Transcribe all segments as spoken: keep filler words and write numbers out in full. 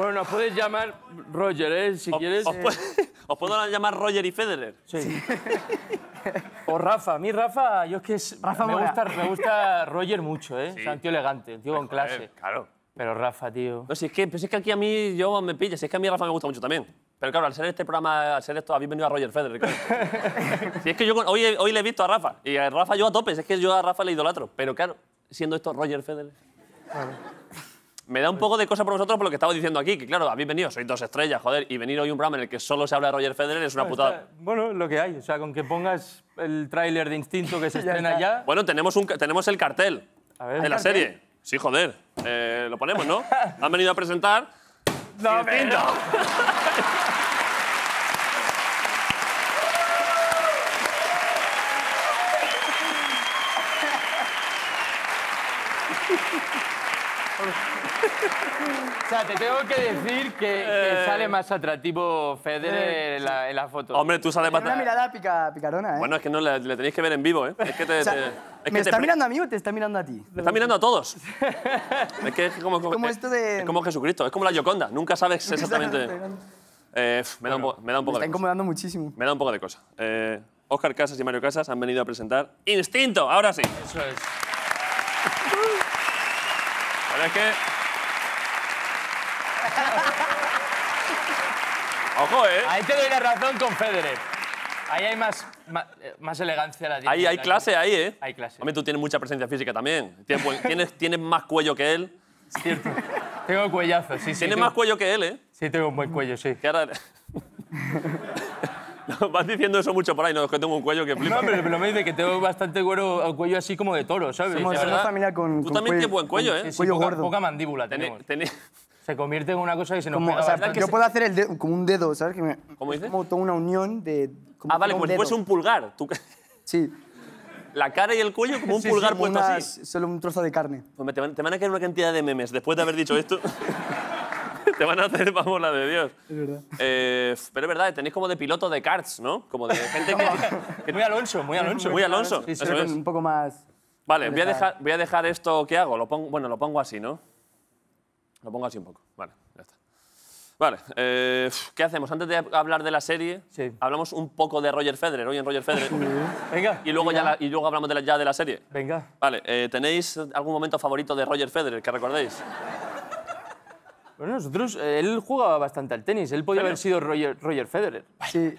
Bueno, nos puedes llamar Roger, ¿eh? Si os, quieres. Os, eh... ¿Os puedo llamar Roger y Federer? Sí. O Rafa. A mí Rafa, yo es que es, Rafa me, gusta, me gusta Roger mucho, ¿eh? Sí. O sea, un tío elegante, un tío con clase. Joder, claro. Pero Rafa, tío... No, si es, que, pues es que aquí a mí yo me pilla, si es que a mí Rafa me gusta mucho también. Pero claro, al ser este programa, al ser esto, habéis venido a Roger Federer, claro. Si es que yo hoy, hoy le he visto a Rafa, y a Rafa yo a tope, si es que yo a Rafa le idolatro. Pero claro, siendo esto Roger Federer... Claro. Me da un poco de cosa por vosotros por lo que estaba diciendo aquí, que claro, habéis venido, sois dos estrellas, joder, y venir hoy a un programa en el que solo se habla de Roger Federer es una Bueno, putada. está, bueno, lo que hay. O sea, con que pongas el tráiler de Instinto que se estrena ya... Bueno, tenemos, un, tenemos el cartel A ver, de la serie. Sí, joder. Eh, lo ponemos, ¿no? Han venido a presentar... ¡No, Instinto. O sea, te tengo que decir que, que sale más atractivo Federer en la, en la foto. Hombre, tú sales Tiene una más... mirada pica, picarona, ¿eh? Bueno, es que no le, le tenéis que ver en vivo, ¿eh? Es que te... O sea, te- es ¿me que está te pre- mirando a mí o te está mirando a ti? Me está mirando a todos. Es que es como, como es, esto de- es como Jesucristo, es como la Gioconda. Nunca sabes exactamente... Eh, pf, me, da un po- me da un Me poco está de cosa. incomodando muchísimo. Me da un poco de cosa. Eh, Óscar Casas y Mario Casas han venido a presentar Instinto, ahora sí. Eso es. Pero es que... Ojo, ¿eh? Ahí te doy la razón con Federer. Ahí hay más, más, más elegancia. La Ahí hay clase ahí, ¿eh? Hay clase. Hombre, tú tienes mucha presencia física también. Tienes, buen- tienes, tienes más cuello que él. Es cierto. Tengo cuellazo, sí, sí. Tienes tengo- más cuello que él, ¿eh? Sí, tengo un buen cuello, sí. Que ahora... No, vas diciendo eso mucho por ahí, no, es que tengo un cuello que flipa. No, pero, pero me dice que tengo bastante cuero, el cuello así como de toro, ¿sabes? Somos, de somos verdad. familia con, Tú con también cuello- tienes buen cuello, con ¿eh? Sí, Cuello poca, gordo. poca mandíbula Tené- tenemos. tené- Se convierte en una cosa que se nos Como, pega o sea, bastante. yo puedo hacer el dedo, como un dedo, ¿sabes? Que me- ¿Cómo dices? Como toda una unión de... Ah, vale, un como si dedo. fuese un pulgar. Tú- Sí. La cara y el cuello como un Sí, pulgar sí, como puesto una- así. Solo un trozo de carne. Pues te van, te van a caer una cantidad de memes después de haber dicho esto. Te van a hacer, vamos, la de Dios. Es verdad. Eh, pero es verdad, tenéis como de piloto de karts, ¿no? Como de gente que... Muy Alonso, muy Alonso. Muy Alonso, Sí, sí. eso Pero es. con un poco más... Vale, voy a, dejar, voy a dejar esto que hago. Lo pongo, bueno, lo pongo así, ¿no? Lo pongo así un poco. Vale, ya está. Vale, eh, ¿qué hacemos? Antes de hablar de la serie, Sí. hablamos un poco de Roger Federer, hoy en Roger Federer. Venga, y, luego ya la- y luego hablamos de la, ya de la serie. venga. Vale, eh, ¿tenéis algún momento favorito de Roger Federer que recordéis? Bueno, nosotros, eh, él jugaba bastante al tenis. Él podía ¿En haber sido Roger, Roger Federer. Sí.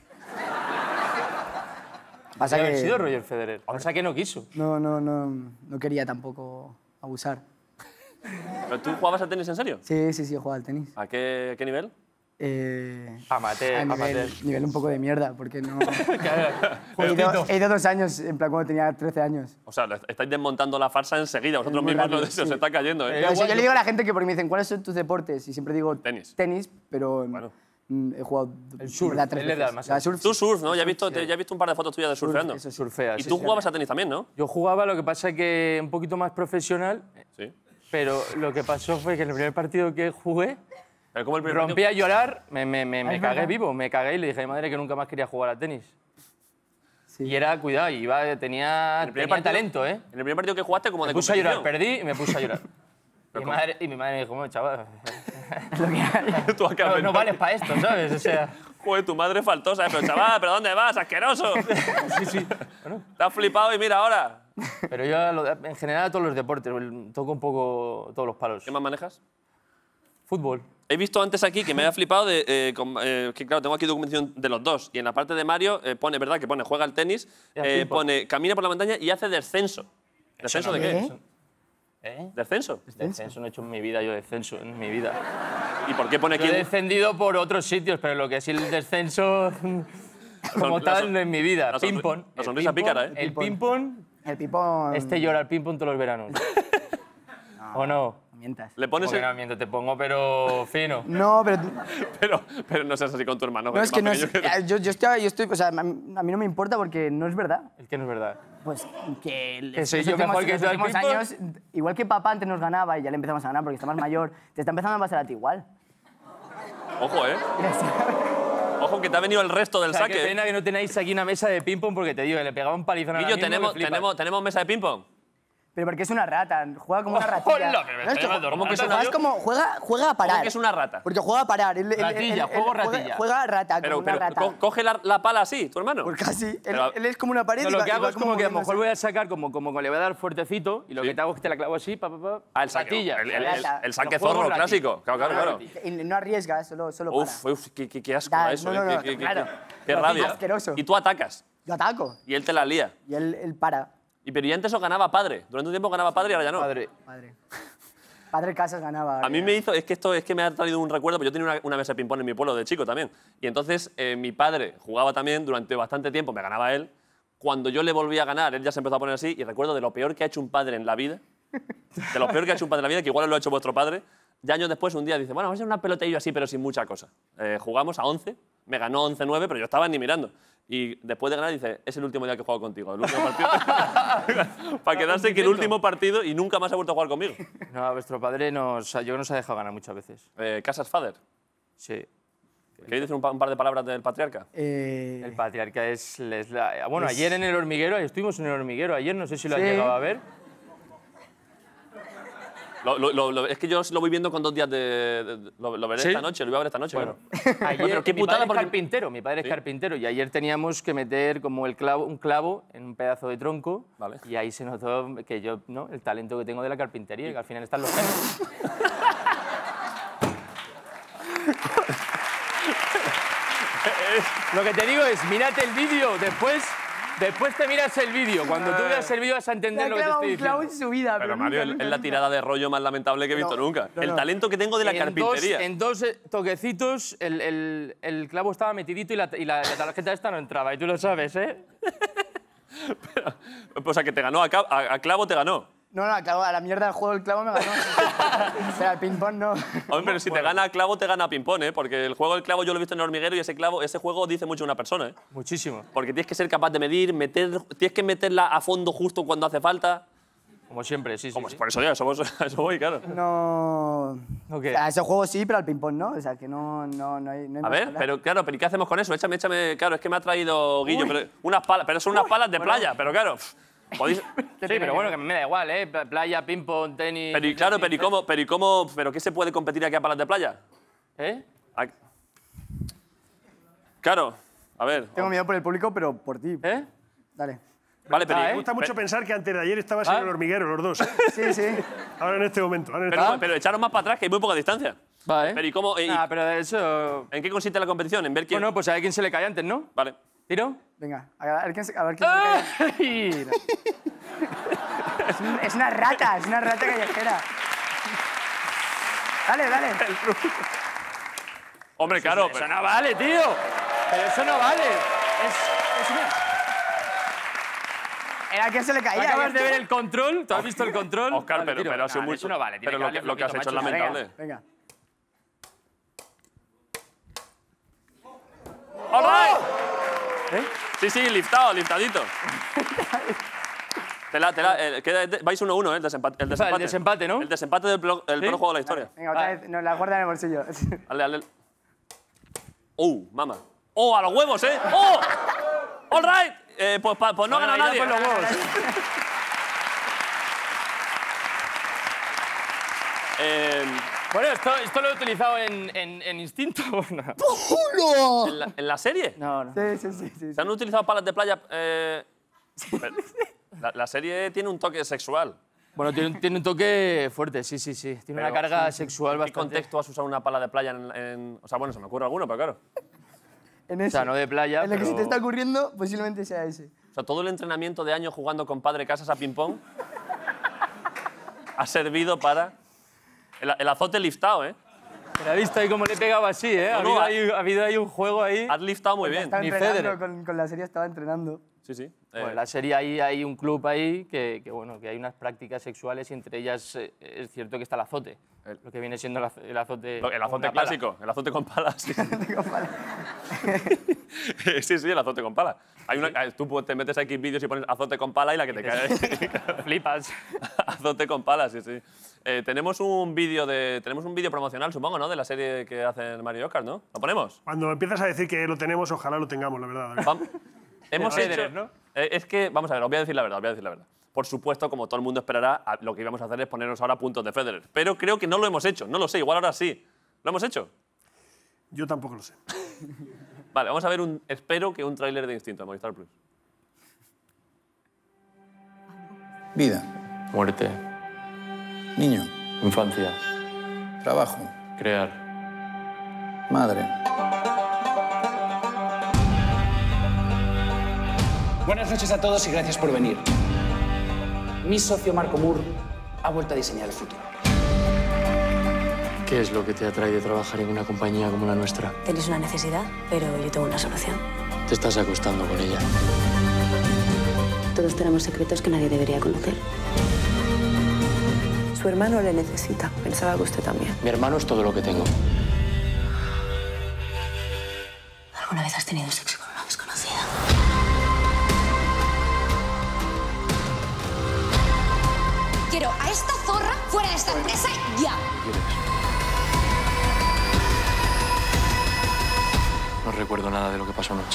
Pasa Podía haber sido que Roger Federer. Pasa que no quiso. no, no, no, no quería tampoco abusar. ¿Pero ¿Tú jugabas al tenis en serio? Sí, sí, sí, he jugado al tenis. ¿A qué, qué nivel? Eh, Amateur, a nivel, amateur. nivel un poco de mierda, porque no... he, Justito. ido, he ido dos años, en plan cuando tenía trece años. O sea, le estáis desmontando la farsa enseguida. Vosotros Muy mismos rápido, lo de eso sí. se está cayendo, ¿eh? Pero si igual yo yo- le digo a la gente que porque me dicen, ¿cuáles son tus deportes? Y siempre digo Tenis. tenis, pero Bueno. mm, he jugado El surf, ¿verdad? tres él le da veces. más La al surf, Tú sí. surf, ¿no? Ya he, visto, te- ya he visto un par de fotos tuyas de surfeando. eso sí. Surfea, Y sí, tú sí. jugabas a tenis también, ¿no? Yo jugaba, lo que pasa que un poquito más profesional, Sí. pero lo que pasó fue que en el primer partido que jugué, Pero como el primer rompí partido- a llorar, me, me, me, me es cagué verdad. vivo, me cagué y le dije a mi madre que nunca más quería jugar al tenis. Sí. Y era, cuidado, iba, tenía, En el primer tenía partido- talento, ¿eh? En el primer partido que jugaste, como Me de puse a llorar, competición. perdí y me puse a llorar. y, mi cómo? madre, y mi madre me dijo, bueno, chaval, Tú acabas no, de- no vales para esto, ¿sabes? O sea, Joder, tu madre faltosa, ¿eh? Pero chaval, ¿pero dónde vas? ¡Asqueroso! sí, sí. Te has flipado y mira ahora. Pero yo, lo de- en general, todos los deportes, el- toco un poco todos los palos. ¿Qué más manejas? Fútbol. He visto antes aquí que me ha flipado de, eh, con- eh, que claro, tengo aquí documentación de los dos. Y en la parte de Mario eh, pone, ¿verdad? Que pone juega al tenis, Y al eh, ping-pong. pone camina por la montaña y hace descenso. ¿Descenso de qué? ¿Eh? ¿Eh? ¿Descenso? Descenso no he hecho en mi vida, yo descenso en mi vida. ¿Y por qué pone Yo aquí? he descendido por otros sitios, pero lo que es el descenso como la tal son- no en mi vida. la sonri- Ping-pong. la El sonrisa ping-pong- pícara, ¿eh? El ping-pong, El pipón... este llora al ping-pong todos los veranos. ¿O no? No mientas. Le pones Porque el- no, mientras te pongo, pero fino. No, pero... tú- pero, pero no seas así con tu hermano. No, es que no es... pequeño que- Yo, yo estoy... Yo estoy o sea, a mí a mí no me importa porque no es verdad. Es que no es verdad. Pues que... Que soy los yo últimos- mejor que los tú al últimos ping-pong. años, igual que papá antes nos ganaba y ya le empezamos a ganar porque está más mayor, te está empezando a pasar a ti igual. Ojo, ¿eh? Ojo, que te ha venido el resto del O sea, saque. qué pena que no tenéis aquí una mesa de ping-pong porque te digo, que le pegaba un palizón a Guillo, tenemos, tenemos, tenemos mesa de ping-pong. Pero porque es una rata, juega como una ratilla. Hola, pero No, es que estoy ¿cómo que es juega- una- es como, juega, juega a parar. ¿Cómo que es una rata? Porque juega a parar. Él- él- él- Ratilla, él- él juego juega- ratilla. Juega a rata, como Pero, una pero rata. co- coge la, la pala así, tu hermano. Por casi. Él, Pero- él es como una pared No, y lo va- que y hago va es como que a lo moviéndose. mejor voy a sacar, como, como que le voy a dar fuertecito y lo Sí. que te hago es que te la clavo así, pa, pa, pa. Ah, el saque, ratilla. el, el, el, Rata. el saque Lo juego zorro ratilla. clásico. Claro, claro, claro. Y no arriesga, solo, solo para. Uf, uf, qué, qué, qué asco Da- da eso. no, no, eh, no, qué, qué- claro. qué- qué No, rabia. asqueroso. Y tú atacas. Yo ataco. Y él te la lía. Y él, él para. Y pero y antes eso ganaba padre. Durante un tiempo ganaba padre y ahora ya no. Padre. Padre. Padre Casas ganaba. A mí me hizo, es que esto es que me ha traído un recuerdo, porque yo tenía una, una mesa de ping-pong en mi pueblo de chico también. Y entonces eh, mi padre jugaba también durante bastante tiempo, me ganaba él. Cuando yo le volví a ganar, él ya se empezó a poner así. Y recuerdo de lo peor que ha hecho un padre en la vida, de lo peor que ha hecho un padre en la vida, que igual lo ha hecho vuestro padre. Ya años después, un día dice, bueno, vamos a hacer una pelotilla así, pero sin mucha cosa. Eh, jugamos a once, me ganó once nueve, pero yo estaba ni mirando. Y después de ganar dice, es el último día que he jugado contigo, el último partido. Para quedarse que el último partido y nunca más ha vuelto a jugar conmigo. No, vuestro padre nos, yo creo que nos ha dejado ganar muchas veces. Eh, Casas Father. Sí. ¿Queréis decir un, pa- un par de palabras del patriarca? Eh, El patriarca es, es la... Bueno, ayer en el hormiguero, estuvimos en el hormiguero, ayer no sé si lo has Sí. llegado a ver. Lo- lo- lo- lo- es que yo lo voy viendo con dos días de... de- de- lo, lo veré ¿Sí? esta noche, lo voy a ver esta noche. Bueno, claro. ayer, pero qué mi putada padre porque... es carpintero, mi padre es ¿Sí? carpintero y ayer teníamos que meter como el clavo, un clavo en un pedazo de tronco Vale. y ahí se notó que yo, ¿no? El talento que tengo de la carpintería, que al final están los genes. Lo que te digo es, mírate el vídeo, después, después te miras el vídeo. Cuando tú veas el vídeo vas a le entender ha lo que te clavado estoy un clavo diciendo. en su vida. Pero nunca, Mario, nunca, es la nunca. tirada de rollo más lamentable que he visto No, nunca. no, El no. talento que tengo de la En dos, carpintería. en dos eh, toquecitos el, el- el clavo estaba metidito y, la, y la- la tarjeta esta no entraba. Y tú lo sabes, ¿eh? O sea, que te ganó, a, ca- a- a clavo te ganó. No, no, clavo, a la mierda del juego del clavo me ganó. Pero al ping-pong no. Hombre, pero si te gana a clavo, te gana a ping-pong, ¿eh? Porque el juego del clavo yo lo he visto en el hormiguero y ese, clavo, ese juego dice mucho de una persona, ¿eh? Muchísimo. Porque tienes que ser capaz de medir, meter, tienes que meterla a fondo justo cuando hace falta. Como siempre, sí, sí. Como, sí. Por eso ya, somos, a eso voy, claro. No. ¿O qué? O sea, ese juego sí, pero al ping-pong no. O sea, que no, no, no hay. No hay A más ver, que hablar. pero claro, pero ¿y qué hacemos con eso? Échame, échame. Claro, es que me ha traído Guillo, pero unas palas, pero son unas palas de playa, pero claro. pff, podéis- Sí, pero bueno, que me da igual, ¿eh? Playa, ping-pong, tenis... pero y claro, pero ¿y cómo, pero y cómo, pero qué se puede competir aquí a palas de playa? ¿Eh? A- Claro, a ver. Tengo miedo por el público, pero por ti. ¿Eh? Dale. Vale, pero, Ah, Me ¿eh? gusta mucho pe- pensar que antes de ayer estabas Ah. en el hormiguero, los dos. ¿eh? Sí, sí. Ahora en este momento. Ahora en este pero, momento. pero echaros más para atrás, que hay muy poca distancia. Va, ¿eh? Pero ¿y cómo? y- Ah, pero de eso... ¿En qué consiste la competición? En ver quién. Bueno, pues a ver quién se le cae antes, ¿no? Vale. ¿Tiro? Venga, a ver quién se, a ver quién se cae. ¡Ay! Es, un- es una rata, es una rata callejera. Dale, dale. Hombre, claro. Eso pero- no vale, tío. Pero eso no vale. Es, es una... Era que se le caía. Acabas de ¿eh? ver el control, ¿tú has visto el control? Oscar, Vale, pero, tiro. pero ha sido Nah, muy. Eso no vale, tiene Pero que lo darle que, lo que has flojito, hecho es macho. lamentable. Venga. ¡All right! ¿Eh? Sí, sí, liftado, liftadito. Te la, te la, eh, queda- vais uno a uno, ¿eh? El desempate. El O sea, el desempate, desempate, ¿no? El desempate del peor el ¿Sí? peor juego de la historia. Venga, otra Vale. vez. No, la guarda en el bolsillo. Dale, dale. ¡Oh, mamá! ¡Oh, a los huevos, eh! ¡Oh! ¡All right! Eh, pues, pa- pues no Bueno, gana ahí da nadie. por los huevos. Eh, Bueno, esto, esto lo he utilizado en, en, en instinto. No. ¿en, la, en la serie? No, no. Sí, sí, sí. sí. ¿Se han utilizado palas de playa? Eh, pero- la, la serie tiene un toque sexual. Bueno, tiene, un- tiene un toque fuerte, sí, sí, sí. Tiene una Pero- carga sexual ¿En qué bastante. contexto has usado una pala de playa en, en- O sea, bueno, se me ocurre alguno, pero claro. En O ese. sea, no de playa, En lo que pero... se te está ocurriendo, posiblemente sea ese. O sea, todo el entrenamiento de años jugando con Padre Casas a ping-pong ha servido para... El, el azote liftado, ¿eh? Pero ha visto ahí cómo le pegaba así, ¿eh? Ha, No, no, habido, ahí, ha habido ahí un juego ahí. Has liftado muy bien. Estaba Ni entrenando, Federer. con, con la serie estaba entrenando. Sí, sí. Eh, Bueno, en la serie ahí hay un club ahí que, que, bueno, que hay unas prácticas sexuales y entre ellas eh, es cierto que está el azote. El- Lo que viene siendo el az- el azote. lo- el con azote una pala. clásico, el azote con palas. Sí, Digo, vale. sí, sí, el azote con pala. Hay una, eh, tú pu- te metes a X vídeos y pones azote con pala y la que te cae. Flipas. Azote con pala, sí, sí. Eh, tenemos un vídeo de tenemos un vídeo promocional, supongo, ¿no? De la serie que hacen Mario y Oscar, ¿no? ¿Lo ponemos? Cuando empiezas a decir que lo tenemos, ojalá lo tengamos, la verdad. Vam- Hemos Federer, hecho, ¿no? Eh, es que, vamos a ver, os voy a decir la verdad, os voy a decir la verdad. por supuesto, como todo el mundo esperará, lo que íbamos a hacer es ponernos ahora puntos de Federer. Pero creo que no lo hemos hecho, no lo sé, igual ahora sí. ¿Lo hemos hecho? Yo tampoco lo sé. Vale, vamos a ver, un, espero que un tráiler de Instinto de Movistar Plus. Vida. Muerte. Niño. Infancia. Trabajo. Crear. Madre. Buenas noches a todos y gracias por venir. Mi socio Marco Moore ha vuelto a diseñar el futuro. ¿Qué es lo que te atrae de trabajar en una compañía como la nuestra? Tenéis una necesidad, pero yo tengo una solución. Te estás acostando con ella. Todos tenemos secretos que nadie debería conocer. Su hermano le necesita. Pensaba que usted también. Mi hermano es todo lo que tengo. ¿Alguna vez has tenido sexo con una desconocida? Quiero a esta zorra fuera de esta empresa ya. No recuerdo nada de lo que pasó anoche.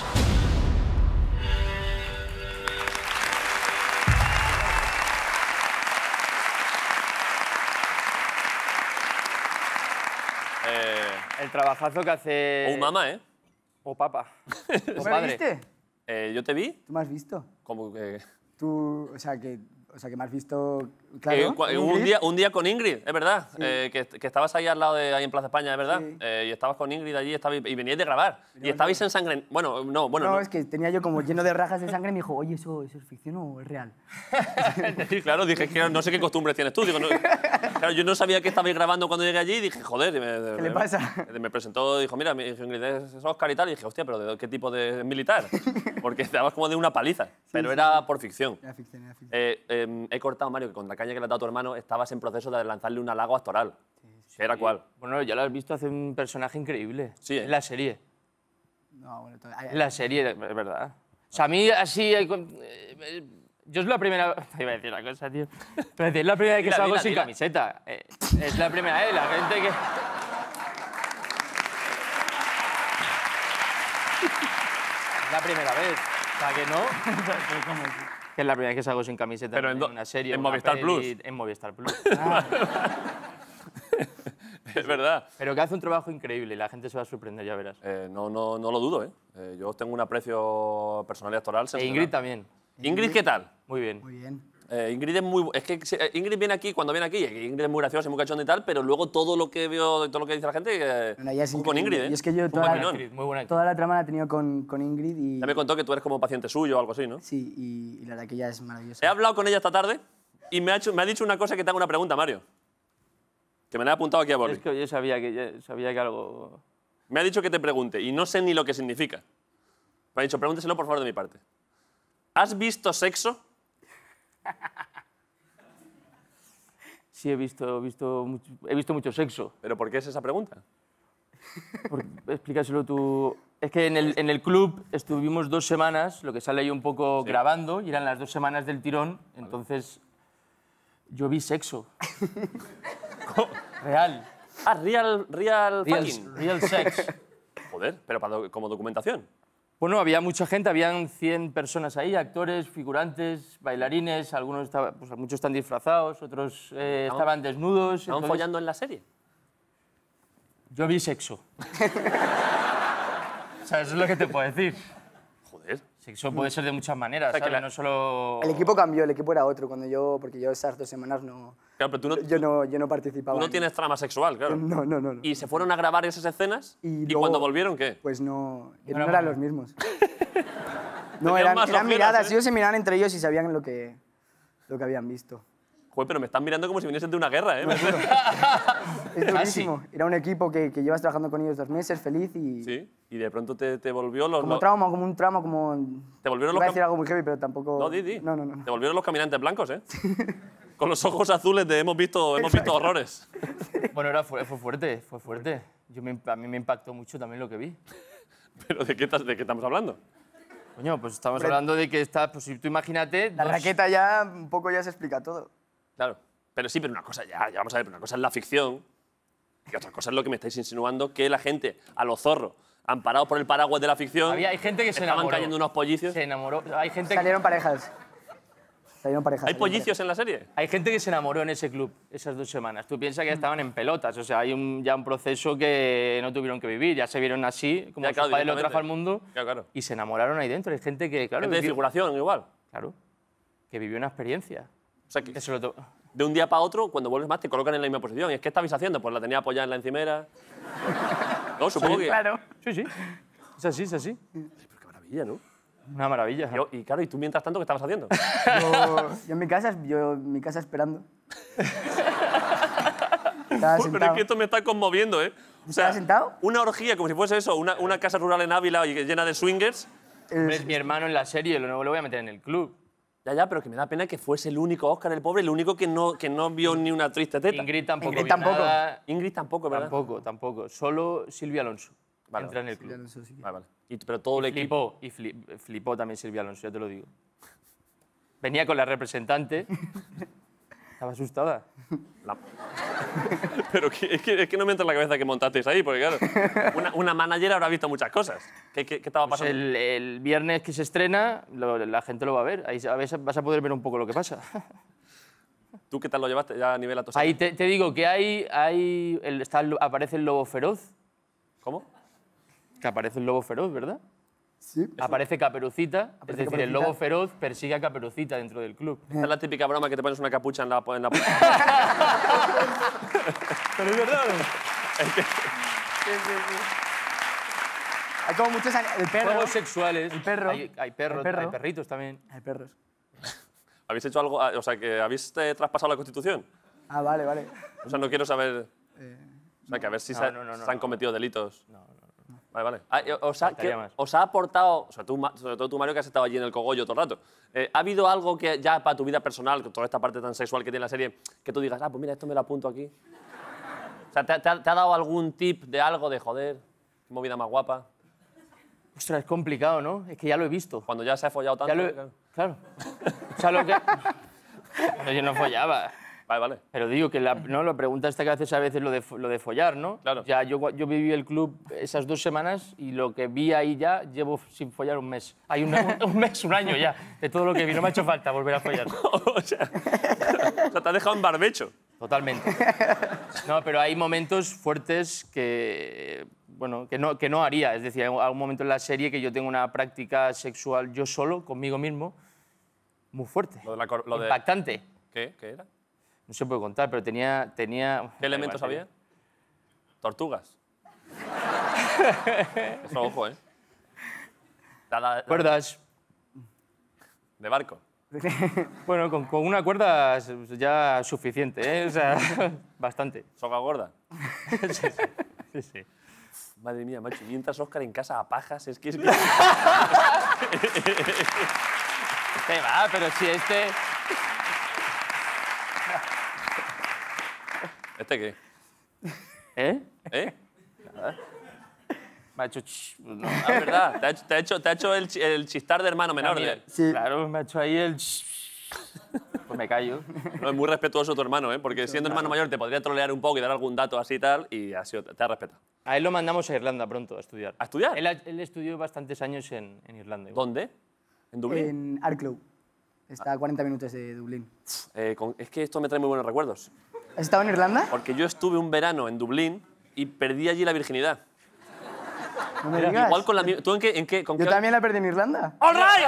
Eh, El trabajazo que hace... o un mamá, ¿eh? O papa. ¿Tú O me padre. viste? Eh, ¿Yo te vi? ¿Tú me has visto? Como que... Tú, o sea, que, o sea, que me has visto, Eh, claro. cua- Ingrid. un, día, un día con Ingrid, es verdad. Sí. Eh, que, que estabas ahí al lado de ahí en Plaza España, es verdad. Sí. Eh, y estabais con Ingrid allí estabais, y veníais de grabar. Y estabais en sangre. Bueno, no, bueno. no, no. es que tenía yo como lleno de rajas de sangre y me dijo, oye, ¿eso, eso es ficción o es real? Sí, claro, dije que no sé qué costumbres tienes tú. Digo, no- claro, yo no sabía que estabais grabando cuando llegué allí y dije, joder. y Me, ¿Qué le pasa? Me, me presentó, dijo, mira, mi Ingrid es es Oscar y tal. Y dije, hostia, pero ¿de qué tipo de militar? Porque estabas como de una paliza. pero sí, era por ficción. Era ficción, era ficción. Eh, eh, he cortado, Mario, que con la caña que le has dado a tu hermano estabas en proceso de lanzarle un halago actoral. ¿Era cuál? Bueno, ya lo has visto, hace un personaje increíble. Sí, ¿eh? En la serie. No, bueno, to- ay, En la serie, es verdad. O sea, a mí así... hay con- eh, eh, Yo es la primera... Iba a decir una cosa, tío. Pero es la primera vez que Dila, salgo dila, sin dila. camiseta. Eh, es la primera vez, la gente que... Es la primera vez. O sea, que no... Que es la primera vez que salgo sin camiseta Pero en, en do- una serie. en una Movistar peli, Plus. En Movistar Plus. Es verdad. Pero que hace un trabajo increíble y la gente se va a sorprender, ya verás. Eh, no, no, no lo dudo, ¿eh? Eh, Yo tengo un aprecio personal y actoral. E sensacional. Ingrid también. Ingrid, ¿qué tal? Muy bien. Muy bien. Eh, Ingrid es muy... Es que se- eh, Ingrid viene aquí, cuando viene aquí, y Ingrid es muy graciosa, muy cachonda y tal, pero luego todo lo que veo, todo lo que dice la gente, eh, Bueno, ella es fue con increíble. Ingrid, ¿eh? Y es que yo Fue toda la- maquinón. Actriz, muy buena actriz. Toda la trama la he tenido con, con Ingrid y... Ya me contó que tú eres como paciente suyo o algo así, ¿no? Sí, y, y la verdad que ella es maravillosa. He hablado con ella esta tarde y me ha, hecho, me ha dicho una cosa que te hago una pregunta, Mario. Que me la he apuntado aquí a Boli. Es que yo sabía que, yo sabía que algo... Me ha dicho que te pregunte y no sé ni lo que significa. Me ha dicho, pregúnteselo por favor de mi parte. ¿Has visto sexo? Sí, he visto, visto, mucho, he visto mucho sexo. ¿Pero por qué es esa pregunta? Por- explícaselo tú. Es que en el, en el club estuvimos dos semanas, lo que sale ahí un poco Sí. grabando, y eran las dos semanas del tirón, entonces yo vi sexo. Real. Ah, real, real, Real, fucking. real sex. Joder, pero para do- como documentación. Bueno, había mucha gente, habían cien personas ahí, actores, figurantes, bailarines, algunos estaban, pues muchos están disfrazados, otros eh, Estaban- estaban desnudos. ¿Estaban entonces, follando en la serie? Yo vi sexo. O sea, eso es lo que te puedo decir. Joder. Sexo puede ser de muchas maneras, O sea, que ¿sabes? la- No solo... El equipo cambió, el equipo era otro, cuando yo, porque yo esas dos semanas no, Claro, pero tú no, yo no, yo no participaba. tú no en- tienes trama sexual, claro. No, no, no. no. Y se fueron a grabar esas escenas y, Y luego- cuando volvieron, ¿qué? Pues no, que No no era eran bueno. los mismos. Tenían No, eran, más eran ojeras, miradas, ¿eh? ellos se miraban entre ellos y sabían lo que, lo que habían visto. Joder, pero me están mirando como si viniesen de una guerra, ¿eh? Es durísimo. Era un equipo que, que llevas trabajando con ellos dos meses, feliz y... Sí, y de pronto te, te volvió los... Como los- trauma, como un trauma, como... Te volvieron Iba a los... decir cam- algo muy heavy, pero tampoco... No, di, di. No, no, no. Te volvieron los caminantes blancos, ¿eh? Con los ojos azules de hemos visto, hemos visto horrores. Bueno, era, fue, fue fuerte, fue fuerte. Yo me, a mí me impactó mucho también lo que vi. ¿Pero de qué, estás- de qué estamos hablando? Coño, pues estamos hablando de que está, pues si tú imagínate... La dos- raqueta ya, un poco ya se explica todo. Claro. Pero sí, pero una cosa ya, ya vamos a ver, pero una cosa es la ficción y otra cosa es lo que me estáis insinuando, que la gente, a los zorros, amparados por el paraguas de la ficción, Había, hay gente que se estaban enamoró. cayendo unos pollicios. Se enamoró. Hay gente que... Salieron parejas. Salieron parejas. ¿Hay salieron pollicios en la serie? Hay gente que se enamoró en ese club esas dos semanas. Tú piensas que ya estaban en pelotas, o sea, hay un, ya un proceso que no tuvieron que vivir, ya se vieron así, como Ya, su claro, padre lo directamente. trajo al mundo Claro, claro. y se enamoraron ahí dentro. Hay gente que, claro, Gente de vivió- figuración, igual. claro, que vivió una experiencia. O sea, que Que se lo to- de un día para otro, cuando vuelves más, te colocan en la misma posición. ¿Y es que estabais haciendo? Pues la tenía apoyada en la encimera. No, supongo que... Claro. Sí, sí. Es así, es así. Qué maravilla, ¿no? Una maravilla. Yo- y claro, ¿y tú mientras tanto qué estabas haciendo? Yo, yo en mi casa, yo en mi casa esperando. Estaba Pero es sentado. que esto me está conmoviendo, ¿eh? O ¿Estabas sentado? una orgía, como si fuese eso, una, una casa rural en Ávila y llena de swingers. Hombre, es mi hermano en la serie, lo, lo voy a meter en el club. Ya, ya, pero que me da pena que fuese el único Oscar, el pobre, el único que no, que no vio ni una triste teta. Ingrid tampoco. Ingrid vio tampoco. nada. Ingrid tampoco, ¿verdad? Tampoco, tampoco. Solo Silvia Alonso Vale, entra en el club. Vale, vale. Y- pero todo el equipo... Flipó, y fli- flipó también Silvia Alonso, ya te lo digo. Venía con la representante. Estaba asustada. La- Pero que- es, que, es que no me entra en la cabeza que montasteis ahí, porque claro, una, una manager habrá visto muchas cosas. ¿Qué, qué, qué estaba Pues pasando? el, el viernes que se estrena, lo- la gente lo va a ver. Ahí a ver- vas a poder ver un poco lo que pasa. ¿Tú qué tal lo llevaste ya a nivel atosado? Ahí te, te digo que hay, hay el- está el- aparece el lobo feroz. ¿Cómo? Que aparece el lobo feroz, ¿verdad? Sí. Aparece Caperucita, Aparece es decir, el Caperucita. lobo feroz persigue a Caperucita dentro del club. Esta es la típica broma que te pones una capucha en la... En la... Pero es verdad. Hay como muchos... ani- El perro. Juegos sexuales. El perro. Hay, hay perros, El perro. hay perritos también. Hay perros. ¿Habéis hecho algo? ah, O sea, que habéis eh, traspasado la Constitución. Ah, vale, vale. O sea, no quiero saber... O sea, que a ver si no, se, no, no, se han no. cometido delitos. No, no, no. Vale, vale. Ah, eh, os, ha, Faltaría ¿qué- más. os ha aportado, o sea, tú, Ma- sobre todo tú, Mario, que has estado allí en el cogollo todo el rato, eh, ¿ha habido algo que ya para tu vida personal, con toda esta parte tan sexual que tiene la serie, que tú digas, ah, pues mira, esto me lo apunto aquí? O sea, ¿te, te ha, te ha dado algún tip de algo de, joder, qué movida más guapa? Ostras, es complicado, ¿no? Es que ya lo he visto. Cuando ya se ha follado tanto. Ya lo he- claro. Claro. O sea, lo que... Bueno, yo no follaba. Vale, vale. Pero digo que la, ¿no? la pregunta esta que haces a veces lo de, fo- lo de follar, ¿no? Claro. Ya yo, yo viví el club esas dos semanas y lo que vi ahí ya llevo sin follar un mes. Hay un, un, un mes, un año ya, de todo lo que vi. No me ha hecho falta volver a follar. o, sea, o sea, te ha dejado en barbecho. Totalmente. No, pero hay momentos fuertes que, bueno, que, no, que no haría. Es decir, hay un momento en la serie que yo tengo una práctica sexual yo solo, conmigo mismo, muy fuerte. Lo de la cor- lo de- Impactante. ¿Qué? ¿Qué era? No se puede contar, pero tenía... tenía ¿Qué elementos Da igual, había? Tortugas. Eso, ojo, ¿eh? Nada- Cuerdas. De barco. Bueno, con, con una cuerda es ya suficiente, ¿eh? O sea, bastante. Soga gorda. Sí, sí. Sí, sí. Madre mía, macho. Y entras Óscar en casa a pajas. Es que es que... Este va, pero si este... ¿Este qué? ¿Eh? ¿Eh? Me ha hecho... ch- no. Ah, es verdad. Te ha hecho, te ha hecho, te ha hecho el, chi- el chistar de hermano menor. También. de- Sí. Claro, me ha hecho ahí el... ch- Pues me callo. No, es muy respetuoso tu hermano, ¿eh? Porque siendo hermano mayor te podría trolear un poco y dar algún dato así y tal, y ha sido, te ha respetado. A él lo mandamos a Irlanda pronto a estudiar. ¿A estudiar? Él, ha- él estudió bastantes años en, en Irlanda. igual. ¿Dónde? ¿En Dublín? En Arklow. Está a cuarenta minutos de Dublín. Eh, con- es que esto me trae muy buenos recuerdos. ¿Has estado en Irlanda? Porque yo estuve un verano en Dublín y perdí allí la virginidad. No me digas. Igual con la mi- ¿Tú en qué? En qué con Yo qué- también la perdí en Irlanda. ¡All right!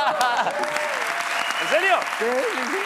¿En serio? Sí, sí, sí.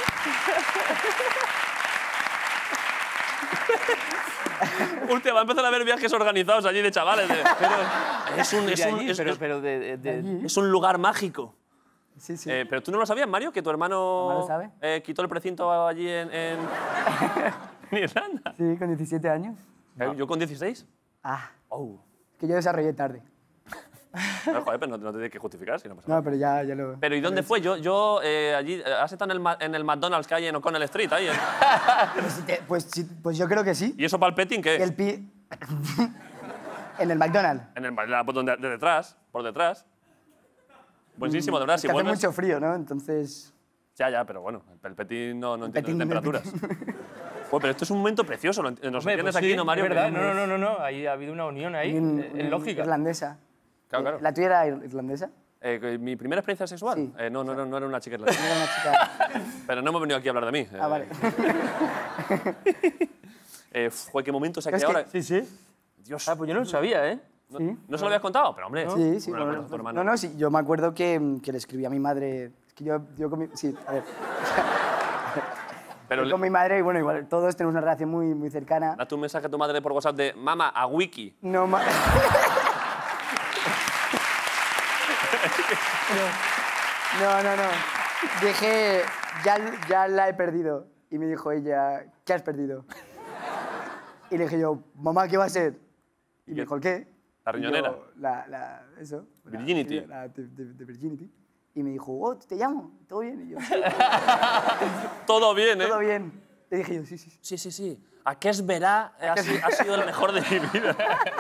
Hostia, va a empezar a haber viajes organizados allí de chavales. de- es, un, De es, un, allí, es- pero, es- pero de, de- de- es un lugar mágico. Sí, sí. Eh, pero tú no lo sabías, Mario, que tu hermano ¿Mamá lo sabe? eh, quitó el precinto allí en, en, en Irlanda. Sí, con diecisiete años. Eh, Yo con dieciséis. Ah, Oh. que yo desarrollé tarde. No, joder, pero no, no te tienes que justificar si no pasa nada. No, pero ya, ya lo... Pero ¿y dónde fue? Yo, yo eh, allí, eh, ¿has estado en el, ma- en el McDonald's que hay en O'Connell Street? Ahí, en- Pues, si te- pues, sí, pues yo creo que sí. ¿Y eso para el petting qué es? El pi... en el McDonald's. En el, la- por donde- de detrás, por detrás. Buenísimo, de verdad. Es Si que hace vuelves... mucho frío, ¿no? Entonces... Ya, ya, pero bueno, el petting no, no entiende de Petín, temperaturas. Joder, pero esto es un momento precioso. ¿lo ent- ¿Nos Hombre, entiendes pues aquí, sí, no, Mario? es verdad. Que- No, no, no, no, no. Ahí ha habido una unión ahí, en- eh, en en lógica. Irlandesa. Claro, claro. ¿La tuya era ir- irlandesa? Eh, ¿Mi primera experiencia sexual? Sí. Eh, no, no, no, no era una chica islandesa. Era una chica... Pero no hemos venido aquí a hablar de mí. Ah, vale. Eh, fue qué momento se ha Es quedado que- ahora. Sí, sí. Dios. Ah, pues yo no lo sabía, ¿eh? ¿No, sí. ¿no se lo habías contado? Pero hombre. Sí, sí. Bueno, bueno, bueno, tu hermano. no, no, sí. Yo me acuerdo que, que le escribí a mi madre... Es que yo, yo con mi... Sí, a ver. Pero Yo con mi madre, y bueno, igual todos tenemos una relación muy, muy cercana. date un mensaje a tu madre por WhatsApp de mamá a Wiki. No, ma... no, no, no. Dije, ya, ya la he perdido. Y me dijo ella, ¿qué has perdido? Y le dije yo, mamá, ¿qué va a ser? Y me dijo, ¿el qué? La Y riñonera. yo, La, la, eso. la- Virginity. La, de, de- de Virginity. Y me dijo, oh, te llamo, ¿todo bien? Y yo, Todo bien, ¿eh? todo bien. Le dije yo, sí, sí, sí. Sí, sí, sí. ¿A qué es verá? Ha, si- ha sido el mejor de mi vida.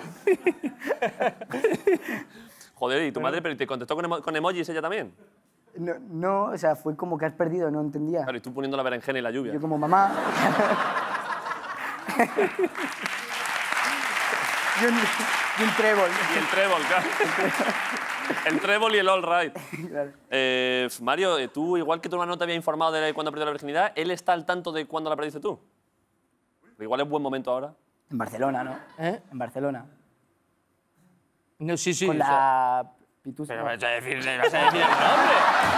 Joder, ¿y tu madre pero te contestó con, emo- con emojis ella también? No, no, o sea, fue como que has perdido, no entendía. Claro, y tú poniendo la berenjena y la lluvia. Yo como mamá... y, un, y un trébol. Y el trébol, claro. El trébol y el all right. Claro. Eh, Mario, eh, tú, igual que tu hermano te había informado de cuándo perdió la virginidad, ¿él está al tanto de cuándo la perdiste tú? Igual es buen momento ahora. En Barcelona, ¿no? ¿Eh? En Barcelona. No, sí, sí. Con o sea, la pitusa. pero vas a decirle, vas a decir el nombre.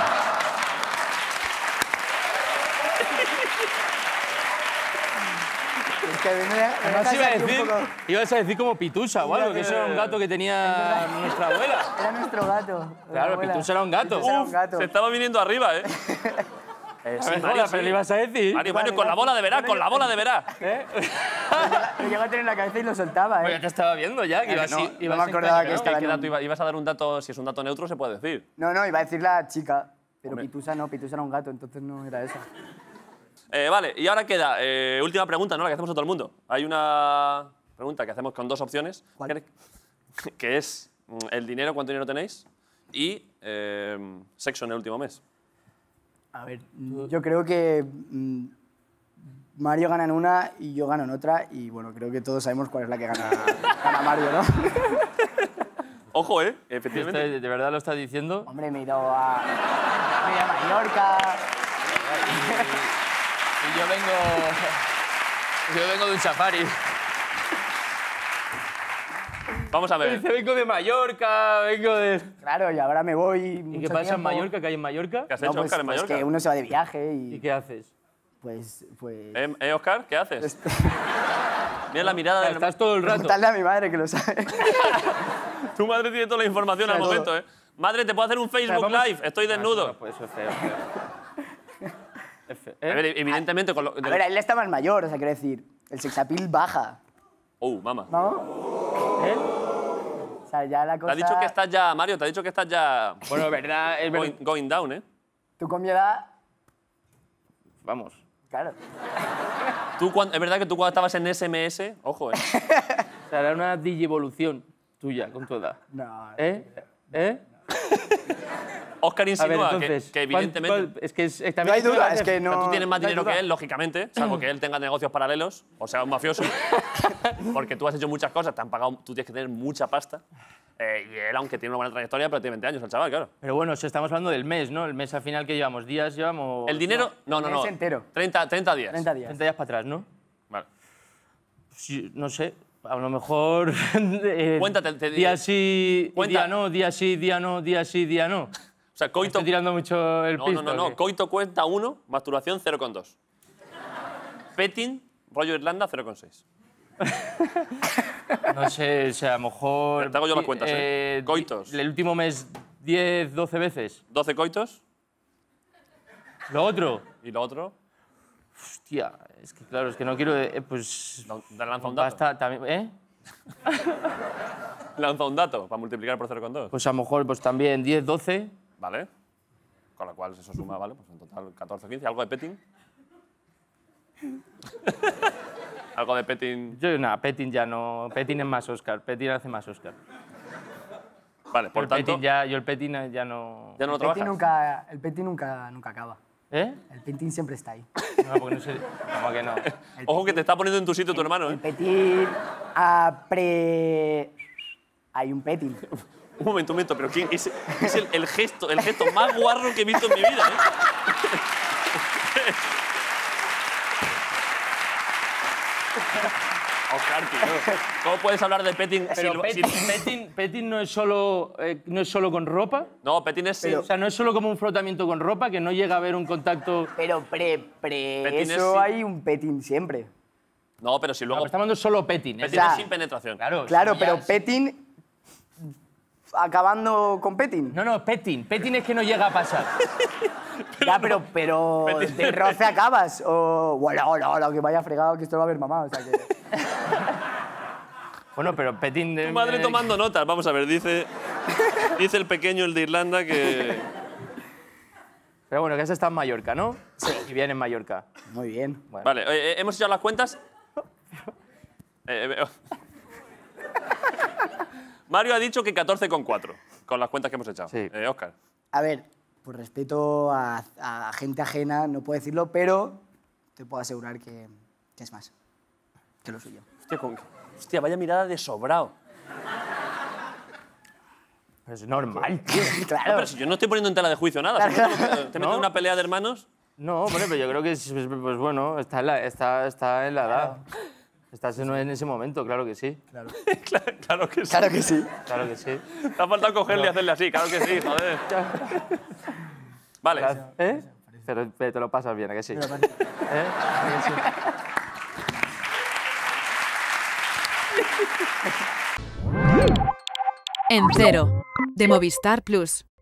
Es que a mí me, me Además dejas iba a aquí un decir, poco- ibas a decir como Pitusa o algo, que eso era un gato que tenía nuestra abuela. Era nuestro gato. la Claro, abuela. Pitusa era un gato. Pitusa era un Uf, gato. se estaba viniendo arriba, ¿eh? Eh, A sí, ver, Mario, joda, sí. pero le ibas a decir. Mario, Vale, Mario, con la vale. bola de verá, Bueno, con la yo- bola de verá. ¿Eh? Lo llegó a tener en la cabeza y lo soltaba, Pues ya ¿eh? te estaba viendo ya, que ibas, no, ibas no me acordaba que encañonado. estaba ¿Qué en dato un- iba- ibas a dar un dato, si es un dato neutro, se puede decir. No, no, iba a decir la chica. Pero Hombre. Pitusa no, Pitusa era un gato, entonces no era esa. Eh, vale, y ahora queda eh, última pregunta, ¿no? La que hacemos a todo el mundo. Hay una pregunta que hacemos con dos opciones. ¿Cuál? Que, que es mm, el dinero, cuánto dinero tenéis, y eh, sexo en el último mes. A ver, mm, yo creo que mm, Mario gana en una y yo gano en otra. Y bueno, creo que todos sabemos cuál es la que gana, gana Mario, ¿no? Ojo, ¿eh? ¿De, Efectivamente. ¿De verdad lo estás diciendo? Hombre, me he ido a, me he ido a Mallorca. Y yo vengo... Yo vengo de un safari. Vamos a ver. Dice, vengo de Mallorca, vengo de... Claro, y ahora me voy. ¿Y mucho qué pasa en tiempo. Mallorca? ¿Qué hay en Mallorca? ¿Qué has No, hecho, pues, Oscar, en pues Mallorca? que uno se va de viaje y. ¿Y qué haces? Pues. pues ¿Eh, eh, Oscar? ¿Qué haces? Mira la mirada del... Estás todo el rato. Preguntarle a mi madre que lo sabe. Tu madre tiene toda la información al Todo. momento, ¿eh? Madre, ¿te puedo hacer un Facebook vamos- Live? Estoy Ah, desnudo. eso no, pues eso es feo, feo. Es feo. A ver, evidentemente con lo... A ver, él está más mayor, o sea, quiero decir, el sexapil baja. Oh, mamá. ¿No? ¿Eh? O sea, ya la Te cosa. ha dicho que estás ya, Mario, te ha dicho que estás ya Bueno, verdad, es going, verdad. going down, ¿eh? Tú con mi edad. Vamos. Claro. Tú, cuan- es verdad que tú cuando estabas en S M S, ojo, ¿eh? O sea, era una digivolución tuya con tu edad. No. ¿Eh? ¿Eh? Oscar A ver, insinúa que- entonces... que, ¿cuál- evidentemente... cuál- es que es, es- No también hay es que duda, vas es a- que O sea, no. tú tienes más no hay dinero que duda. él, lógicamente, salvo que él tenga negocios paralelos, o sea, un mafioso, porque tú has hecho muchas cosas, te han pagado, tú tienes que tener mucha pasta, eh, y él, aunque tiene una buena trayectoria, pero tiene veinte años el chaval, claro. Pero bueno, si estamos hablando del mes, ¿no? El mes al final que llevamos días, llevamos... El dinero... No, no, mes no. entero. treinta, treinta días. treinta días. treinta días para atrás, ¿no? Vale. Sí, no sé, a lo mejor... eh, Cuéntate, te- Día sí, Cuenta. día no, día sí, día no, día sí, día no. O sea, coito... Estoy tirando mucho el No, pisto. no, no, no. ¿o qué? Coito cuenta uno, masturbación cero coma dos. Petting, rollo Irlanda, cero coma seis. No sé, o sea, a lo mejor... Te hago yo las cuentas, ¿eh? di- Coitos. El último mes, diez, doce veces. doce coitos Lo otro, y lo otro... hostia, es que claro, es que no quiero... eh, pues... No, te lanza un dato. Basta, también, ¿eh? Lanza un dato para multiplicar por cero coma dos. Pues a lo mejor pues también diez, doce. Vale. Con lo cual eso suma, ¿vale? Pues en total catorce, quince. ¿Algo de petting? ¿Algo de petting? Yo, nada, Petin ya no... Petin es más Oscar, Petin hace más Oscar. Vale, por el tanto... Petin ya, yo el Petin ya no... ¿Ya no lo El Petin trabajas? nunca, el Petin nunca, nunca acaba. ¿Eh? El Petin siempre está ahí. No, porque no sé... ¿Cómo que no? Ojo que te está poniendo en tu sitio tu hermano, El ¿eh? Petin apre... Hay un petting. Un momento, un momento, pero ¿quién? Es, es el, el gesto, el gesto más guarro que he visto en mi vida, ¿eh? Oscar, tío. ¿Cómo puedes hablar de petting Pero si- petting, si- petting- petting no, es solo, eh, no es solo con ropa. No, petting es... O sea, no es solo como un frotamiento con ropa, que no llega a haber un contacto... Pero pre, pre Petting es eso sin- hay un petting siempre. No, pero si No, luego... pero estamos hablando solo petting. ¿eh? Petting o sea, es sin penetración. Claro, Claro, sí, ya pero es- petting acabando con petting. No, no, petting. Petting es que no llega a pasar. Ya, pero, pero Petting- de roce acabas. O, hola, hola, hola, que vaya fregado, que esto lo va a ver mamá. O sea que... Bueno, pero petting... de- Tu madre eh, tomando notas. Vamos a ver, dice... Dice el pequeño, el de Irlanda, que... Pero bueno, que ese está en Mallorca, ¿no? Sí. Y viene en Mallorca. Muy bien. Bueno. Vale, eh, ¿hemos hecho las cuentas? Eh, eh, Mario ha dicho que catorce coma cuatro, con las cuentas que hemos echado. Sí. Eh, Óscar. A ver, por respeto a, a gente ajena, no puedo decirlo, pero te puedo asegurar que, que es más que lo suyo. Hostia, con- hostia, vaya mirada de sobrado. Pero es normal, tío. No, Claro. pero si yo no estoy poniendo en tela de juicio nada. Claro. Si ¿Te metes en una pelea de hermanos? No, bueno, pero yo creo que, es, pues, pues bueno, está en la, está, está en la edad. Estás en, en ese momento, claro que sí. claro, claro que sí. Claro que sí. Claro que sí. Te ha faltado cogerle y hacerle así, claro que sí, joder. Vale. ¿Eh? Pero, pero te lo pasas bien, ¿a que sí? ¿Eh? En Cero, de Movistar Plus.